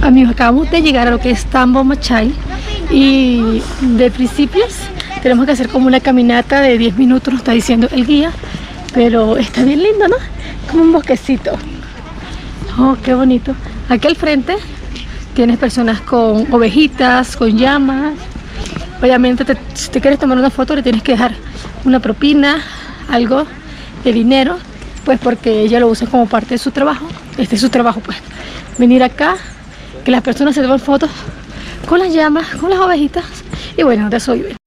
amigos, acabamos de llegar a lo que es Tambo Machai y de principios tenemos que hacer como una caminata de 10 minutos, nos está diciendo el guía, pero está bien lindo, ¿no? Como un bosquecito. Oh, qué bonito. Aquí al frente tienes personas con ovejitas, con llamas. Obviamente si te quieres tomar una foto le tienes que dejar una propina, algo de dinero, pues porque ella lo usa como parte de su trabajo. Este es su trabajo, pues, venir acá, que las personas se tomen fotos con las llamas, con las ovejitas, y bueno, de eso vive.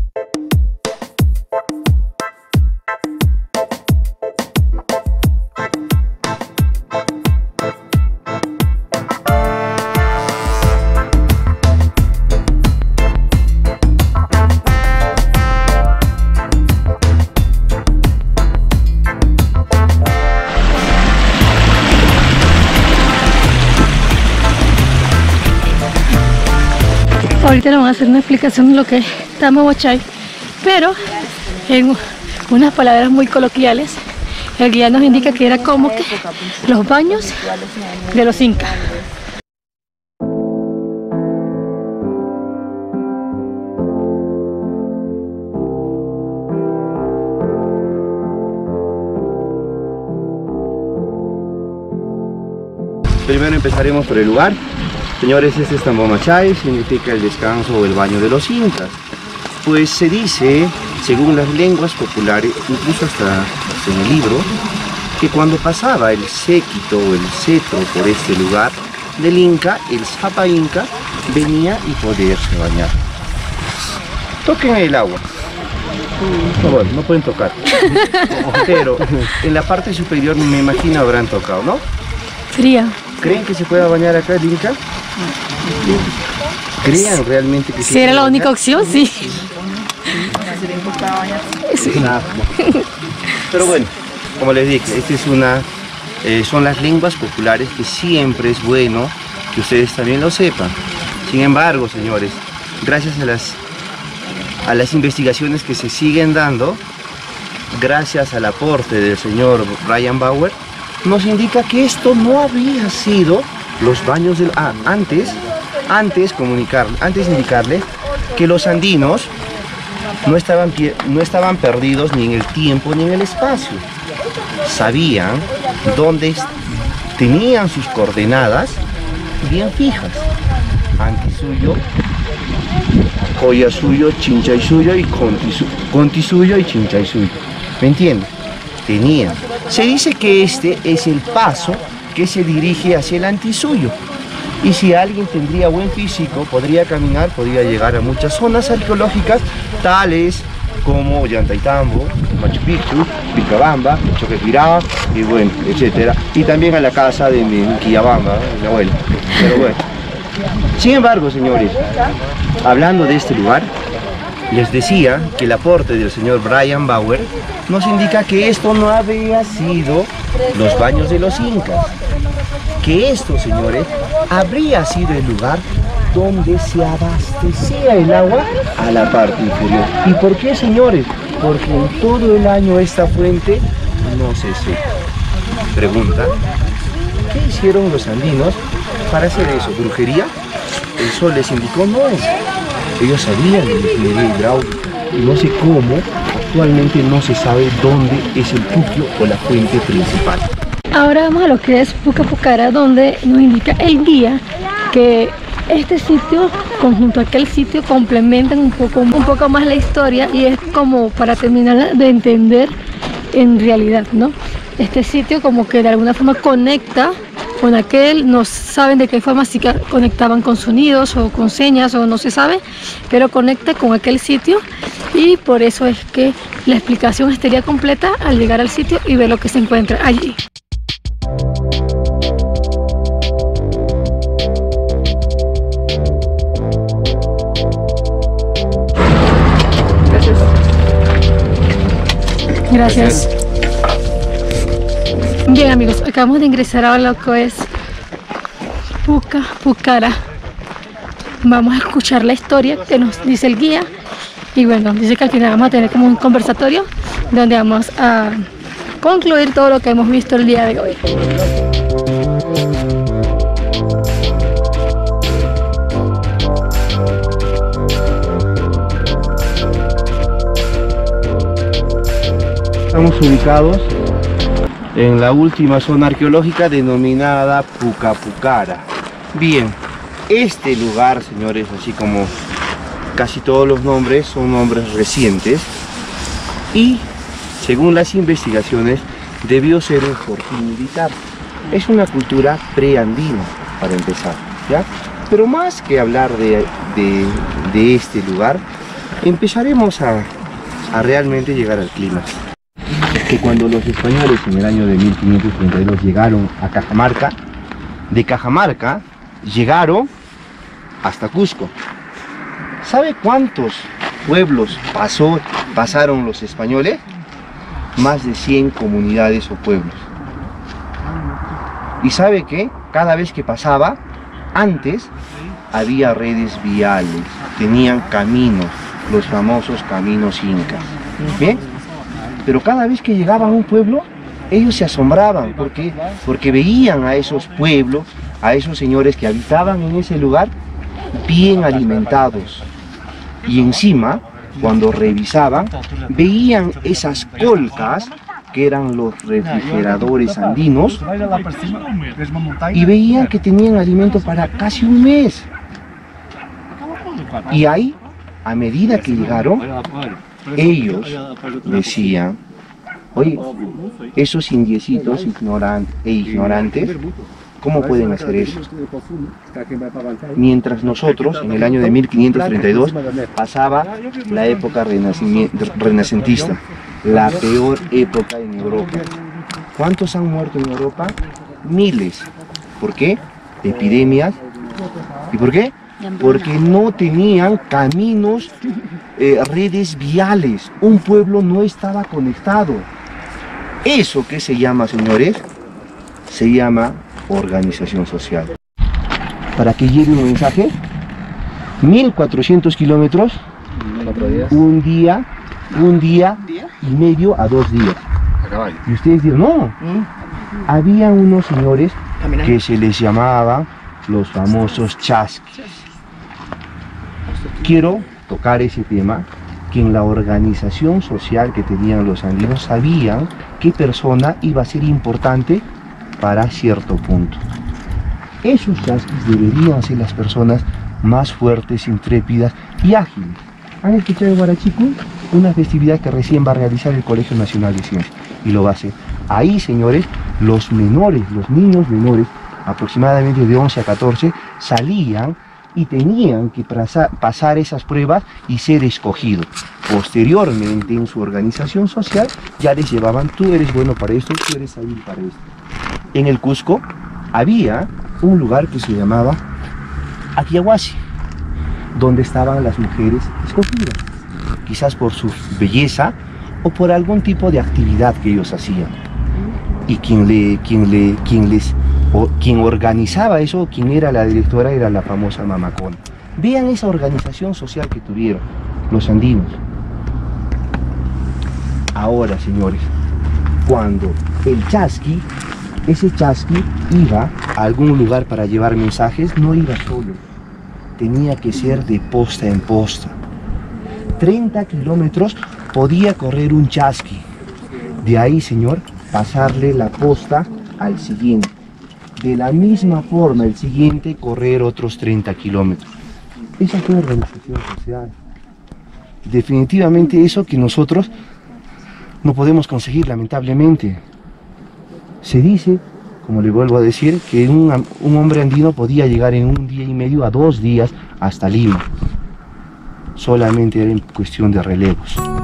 Ahorita le vamos a hacer una explicación de lo que es Tambo Machai, pero en unas palabras muy coloquiales. El guía nos indica que era como que los baños de los incas. Primero empezaremos por el lugar. Señores, este es Tambo Machai, significa el descanso o el baño de los incas. Pues se dice, según las lenguas populares, incluso hasta en el libro, que cuando pasaba el séquito o el cetro por este lugar del inca, el Sapa Inca venía y poderse bañar. Toquen el agua. No, bueno, no pueden tocar. Pero en la parte superior me imagino habrán tocado, ¿no? Fría. ¿Creen que se pueda bañar acá el Inca? ¿Crean realmente que si era la única opción? Sí. Sí. Pero bueno, como les dije, esta es son las lenguas populares que siempre es bueno que ustedes también lo sepan. Sin embargo, señores, gracias a las investigaciones que se siguen dando, gracias al aporte del señor Brian Bauer, nos indica que esto no habría sido los baños del... antes indicarle que los andinos no estaban perdidos ni en el tiempo ni en el espacio. Sabían dónde tenían sus coordenadas bien fijas. Antisuyo, Collasuyo, Chinchaysuyo y Contisuyo y Chinchaysuyo. ¿Me entienden? Tenían. Se dice que este es el paso que se dirige hacia el Antisuyo. Y si alguien tendría buen físico, podría caminar, podría llegar a muchas zonas arqueológicas, tales como Ollantaytambo, Machu Picchu, Vilcabamba, Choquequirá, y bueno, etcétera. Y también a la casa de mi Quillabamba, mi abuela. Pero bueno. Sin embargo, señores, hablando de este lugar, les decía que el aporte del señor Brian Bauer nos indica que esto no había sido los baños de los incas, que esto, señores, habría sido el lugar donde se abastecía el agua a la parte inferior. ¿Y por qué, señores? Porque en todo el año esta fuente no se seca. Pregunta, ¿qué hicieron los andinos para hacer eso? ¿Brujería? El sol les indicó, no. Ellos sabían de ingeniería hidráulica y no sé cómo, actualmente no se sabe dónde es el puquio o la fuente principal. Ahora vamos a lo que es Pucapucara, donde nos indica el guía que este sitio, conjunto a aquel sitio, complementan un poco más la historia, y es como para terminar de entender en realidad, ¿no? Este sitio como que de alguna forma conecta con aquel, no saben de qué forma, si conectaban con sonidos o con señas o no se sabe, pero conecta con aquel sitio, y por eso es que la explicación estaría completa al llegar al sitio y ver lo que se encuentra allí. Gracias. Bien, amigos, acabamos de ingresar a lo que es Pucapucara. Vamos a escuchar la historia que nos dice el guía, y bueno, dice que al final vamos a tener como un conversatorio donde vamos a concluir todo lo que hemos visto el día de hoy. Estamos ubicados en la última zona arqueológica denominada Pucapucara. Bien, este lugar, señores, así como casi todos los nombres, son nombres recientes y, según las investigaciones, debió ser un fortín militar. Es una cultura preandina, para empezar, ¿ya? Pero más que hablar de este lugar, empezaremos a realmente llegar al clima. Que cuando los españoles en el año de 1532 llegaron a Cajamarca, de Cajamarca llegaron hasta Cusco. ¿Sabe cuántos pueblos pasaron los españoles? Más de 100 comunidades o pueblos. ¿Y sabe qué? Cada vez que pasaba, antes había redes viales, tenían caminos, los famosos caminos incas. ¿Bien? Pero cada vez que llegaban a un pueblo, ellos se asombraban. ¿Por qué? Porque veían a esos pueblos, a esos señores que habitaban en ese lugar, bien alimentados. Y encima, cuando revisaban, veían esas colcas, que eran los refrigeradores andinos, y veían que tenían alimento para casi un mes. Y ahí, a medida que llegaron, ellos decían: oye, esos indiecitos ignorantes, ¿cómo pueden hacer eso? Mientras nosotros, en el año de 1532, pasaba la época renacentista, la peor época en Europa. ¿Cuántos han muerto en Europa? Miles. ¿Por qué? Epidemias. ¿Y por qué? Porque no tenían caminos, redes viales. Un pueblo no estaba conectado. ¿Eso qué se llama, señores? Se llama organización social. Para que llegue un mensaje, 1400 kilómetros, un día y medio a 2 días. Y ustedes dirán, no, había unos señores que se les llamaba los famosos chasquis. Quiero tocar ese tema, que en la organización social que tenían los andinos sabían qué persona iba a ser importante para cierto punto. Esos chasquis deberían ser las personas más fuertes, intrépidas y ágiles. ¿Han escuchado el Huarachicu? Una festividad que recién va a realizar el Colegio Nacional de Ciencias, y lo va a hacer. Ahí, señores, los menores, los niños menores, aproximadamente de 11 a 14, salían y tenían que pasar esas pruebas y ser escogidos. Posteriormente, en su organización social, ya les llevaban: tú eres bueno para esto, tú eres hábil para esto. En el Cusco había un lugar que se llamaba Aquiahuasi, donde estaban las mujeres escogidas, quizás por su belleza o por algún tipo de actividad que ellos hacían. Y quien organizaba eso, quien era la directora, era la famosa Mamacona. Vean esa organización social que tuvieron los andinos. Ahora, señores, cuando el chasqui, ese chasqui iba a algún lugar para llevar mensajes, no iba solo, tenía que ser de posta en posta. 30 kilómetros podía correr un chasqui. De ahí, señor, pasarle la posta al siguiente. De la misma forma, el siguiente correr otros 30 kilómetros. Esa fue la organización social. Definitivamente eso que nosotros no podemos conseguir, lamentablemente. Se dice, como le vuelvo a decir, que un hombre andino podía llegar en 1 día y medio a 2 días hasta Lima. Solamente era en cuestión de relevos.